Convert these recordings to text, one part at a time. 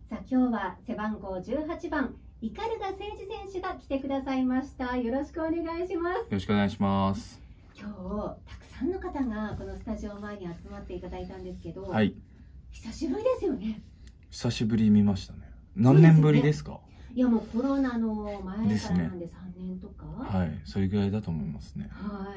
さあ今日は背番号18番鵤誠司選手が来てくださいました。よろしくお願いします。 よろしくお願いします。 今日たくさんの方がこのスタジオ前に集まっていただいたんですけど、 はい。 久しぶりですよね。 久しぶり見ましたね。何年ぶりですか？ いやもうコロナの前からなんで3年とか。 はい、それぐらいだと思いますね。 はい。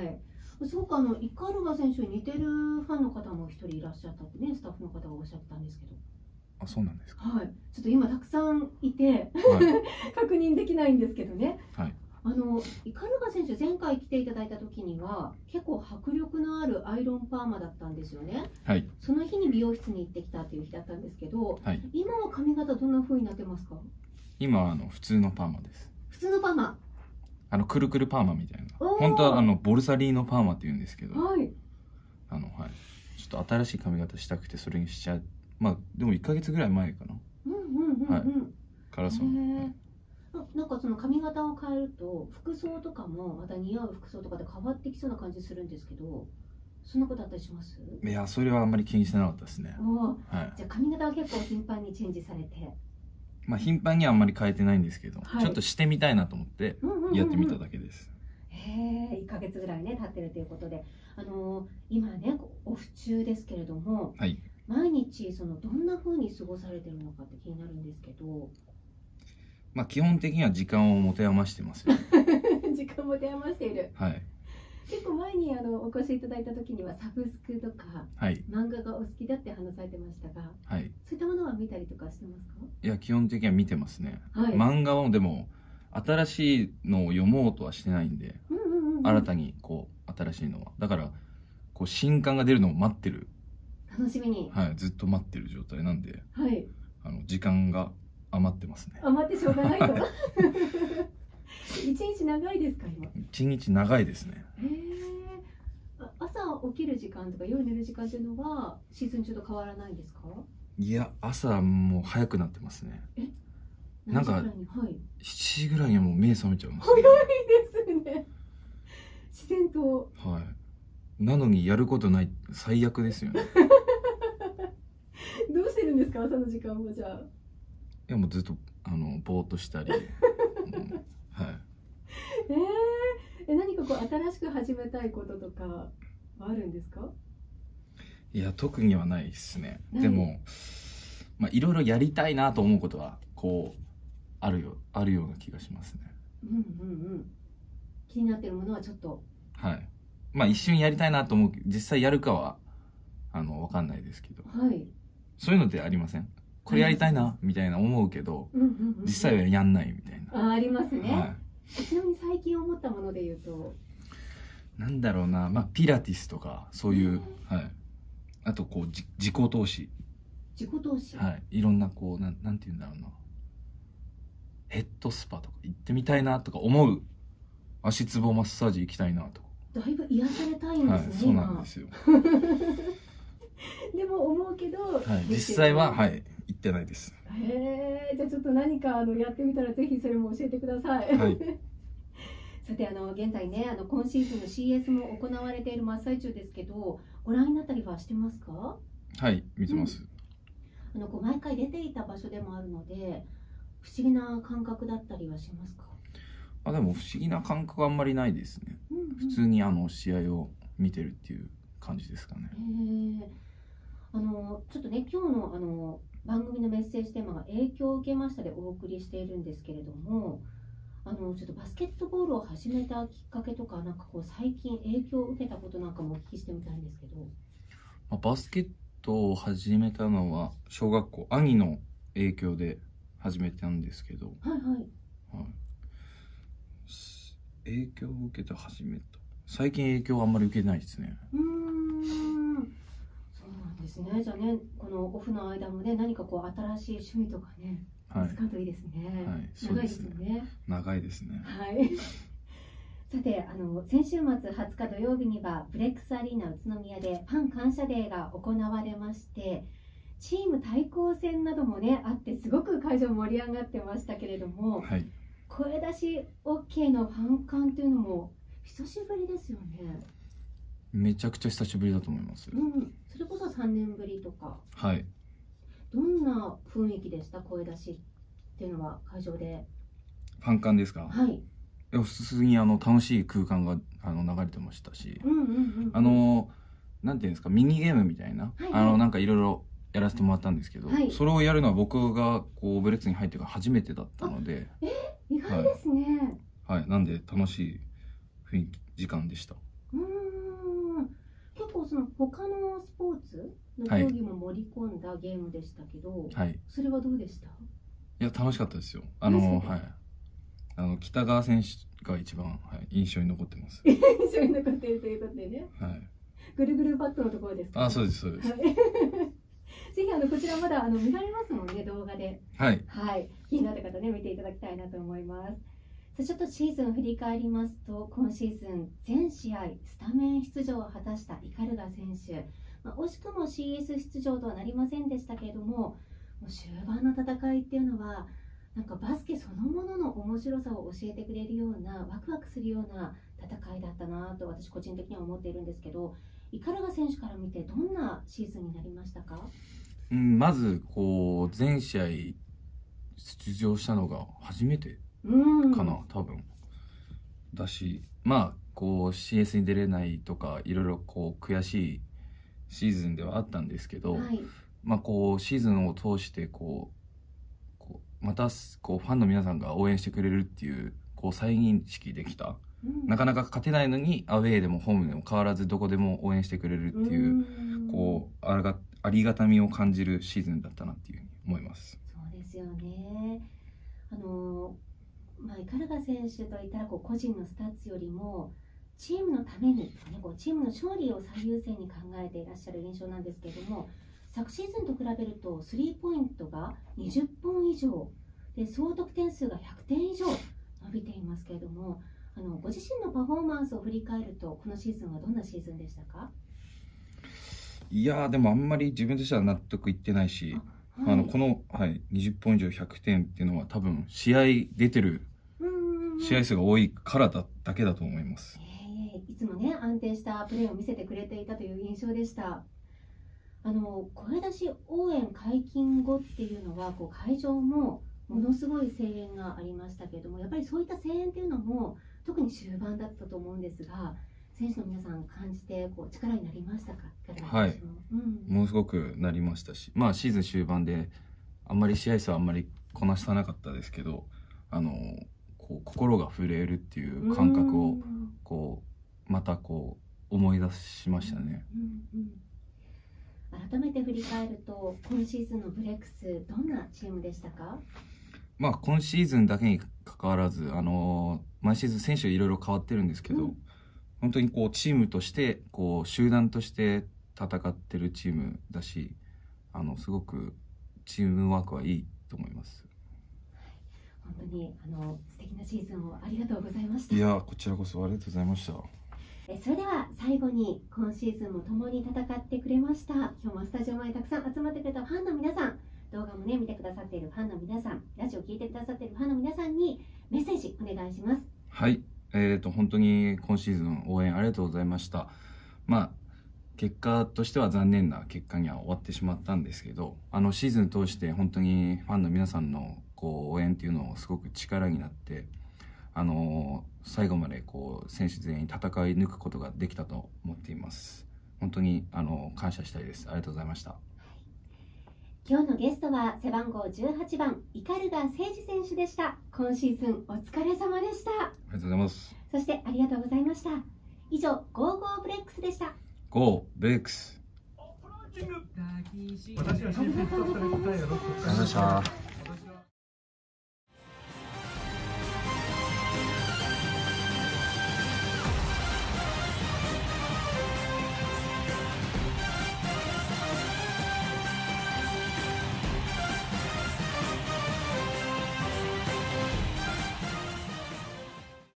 すごく鵤選手に似てるファンの方も一人いらっしゃったってね、スタッフの方がおっしゃってたんですけど。 あ、そうなんですか。 はい。ちょっと今たくさんいて、はい、確認できないんですけどね。 はい。 鵤選手、前回来ていただいた時には結構迫力のあるアイロンパーマだったんですよね。 はい。 その日に美容室に行ってきたという日だったんですけど、 はい。 今は髪型どんな風になってますか？ 今は普通のパーマです。 普通のパーマ。 くるくるパーマみたいな。本当はボルサリーノパーマって言うんですけど、 はい。 はい。ちょっと新しい髪型したくてそれにしちゃう。まあでも1ヶ月ぐらい前かな。はい。からそう。 なんかその髪型を変えると服装とかもまた似合う服装とかで変わってきそうな感じするんですけど、そんなことあったりします？ いや、それはあんまり気にしてなかったですね。 はい。じゃあ髪型は結構頻繁にチェンジされて。 まあ頻繁にはあんまり変えてないんですけど、ちょっとしてみたいなと思ってやってみただけです。 1ヶ月ぐらいね経ってるということで、今ねオフ中ですけれども、 はい、 毎日どんな風に過ごされてるのかって気になるんですけど。 まあ基本的には時間を持て余してますよ。 時間持て余している。はい。結構前にお越しいただいた時にはサブスクとか、はい、漫画がお好きだって話されてましたが、はい、そういったものは見たりとかしてますか？ いや、基本的には見てますね。はい、漫画はでも新しいのを読もうとはしてないんで、新たに新しいのはだから新刊が出るのを待ってる。 楽しみに。 はい、ずっと待ってる状態なんで、 はい、 時間が余ってますね。 余ってしょうがないと。一日長いですか今？ 一日長いですね。 朝起きる時間とか夜寝る時間っていうのはシーズン中と変わらないんですか？ いや、朝もう早くなってますね。なんか7時ぐらいにはもう目覚めちゃいます、ね。 早いですね。自然と。はい。 なのにやることない、最悪ですよね。 どうしてるんですか朝の時間も？じゃあ。 いや、もうずっとぼーっとしたり。はい。 何か新しく始めたいこととかあるんですか？ いや、特にはないですね。でもまあいろいろやりたいなと思うことはあるような気がしますね。 気になってるものはちょっと。 はい。まあ一瞬やりたいなと思う、実際やるかはわかんないですけど。はい。そういうのってありません？これやりたいなみたいな思うけど、実際はやんないみたいな。 ありますね。はい。ちなみに最近思ったもので言うと。 なんだろうな、まあピラティスとかそういう、はい。あと自己投資。 自己投資。 はい。いろんななんて言うんだろうな。ヘッドスパとか行ってみたいなとか思う。足つぼマッサージ行きたいなとか。 だいぶ癒されたいんですね。はい、 そうなんですよ。 でも思うけど、はい、 実際は行ってないです。 じゃあちょっと何かやってみたらぜひそれも教えてください。はい。さて現在ね今シーズンの CS も行われている真っ最中ですけど、ご覧になったりはしてますか？ はい、見てます。 毎回出ていた場所でもあるので不思議な感覚だったりはしますか？ でも不思議な感覚はあんまりないですね。普通に試合を見てるっていう感じですかね。 ちょっとね今日の番組のメッセージテーマが影響を受けましたでお送りしているんですけれども、ちょっとバスケットボールを始めたきっかけとかなんか最近影響を受けたことなんかもお聞きしてみたいんですけど。 バスケットを始めたのは小学校、兄の影響で始めたんですけど。はいはい。はい。影響を受けて始めた。最近影響はあんまり受けないですね。 そうなんですね。じゃあね、このオフの間もね、何か新しい趣味とかね、見つかるといいですね。はい。長いですよね。 長いですね。 はい。さて、先週末20日土曜日にはブレックスアリーナ宇都宮でファン感謝デーが行われまして、チーム対抗戦などもねあってすごく会場盛り上がってましたけれども。はい。声出し OK のファン感っていうのも久しぶりですよね。 めちゃくちゃ久しぶりだと思います。 それこそ3年ぶりとか。 はい。 どんな雰囲気でした？声出しっていうのは会場で。 ファン感ですか？ はい。 普通に楽しい空間が流れてましたし、なんていうんですか、ミニゲームみたいな、なんかいろいろやらせてもらったんですけど、それをやるのは僕がこうブレックスに入ってから初めてだったので、 意外ですね。 はい、なんで楽しい雰囲気時間でした。 結構その他のスポーツの競技も盛り込んだゲームでしたけど、はい、それはどうでした？いや、楽しかったですよ。はい、北川選手が一番、印象に残ってます。 印象に残っているということでね。はい。ぐるぐるバットのところですか？ そうですそうです。ぜひこちらまだ見られますもんね、動画で。 はい。 はい。気になった方ね、見ていただきたいなと思います。さあ、ちょっとシーズンを振り返りますと、今シーズン全試合スタメン出場を果たした鵤選手。惜しくも CS 出場とはなりませんでしたけれども、もう終盤の戦いっていうのは。なんかバスケそのものの面白さを教えてくれるようなワクワクするような戦いだったなと私個人的には思っているんですけど、鵤選手から見てどんなシーズンになりましたか？ まずこう全試合出場したのが初めてかな、多分だし、こう CS に出れないとかいろいろこう悔しいシーズンではあったんですけど、こうシーズンを通してまたこうファンの皆さんが応援してくれるっていう再認識できた、なかなか勝てないのにアウェーでもホームでも変わらずどこでも応援してくれるっていうありがたみを感じるシーズンだったなっていうふうに思います。 そうですよね。鵤選手といったら個人のスタッツよりもチームのために、チームの勝利を最優先に考えていらっしゃる印象なんですけれども、昨シーズンと比べるとスリーポイントが20本以上で総得点数が100点以上伸びていますけれども、ご自身のパフォーマンスを振り返るとこのシーズンはどんなシーズンでしたか？ いやでもあんまり自分としては納得いってないし、この、20本以上100点っていうのは多分試合出てる試合数が多いからだけだと思います。 いつもね安定したプレーを見せてくれていたという印象でした。声出し応援解禁後っていうのは会場もものすごい声援がありましたけれども、やっぱりそういった声援っていうのも特に終盤だったと思うんですが、選手の皆さん感じて力になりましたか？ はい、ものすごくなりましたし、シーズン終盤であんまり試合数はあんまりこなさなかったですけど、心が震えるっていう感覚をまた思い出しましたね。 改めて振り返ると今シーズンのブレックスどんなチームでしたか？ 今シーズンだけにかかわらず毎シーズン選手いろいろ変わってるんですけど、本当にチームとして集団として戦ってるチームだし、すごくチームワークはいいと思います。 本当に素敵なシーズンをありがとうございました。 いやこちらこそありがとうございました。 それでは最後に今シーズンも共に戦ってくれました、今日もスタジオ前にたくさん集まってくれたファンの皆さん、動画もね見てくださっているファンの皆さん、ラジオ聞いてくださっているファンの皆さんにメッセージお願いします。 はい、本当に今シーズン応援ありがとうございました。結果としては残念な結果には終わってしまったんですけど、シーズン通して本当にファンの皆さんの応援っていうのをすごく力になって、最後まで選手全員戦い抜くことができたと思っています。本当に感謝したいです。ありがとうございました。 今日のゲストは背番号18番鵤誠司選手でした。今シーズンお疲れ様でした。ありがとうございます。 そしてありがとうございました。以上ゴーゴーブレックスでした。 ゴーブレックス。 私はありがとうございました。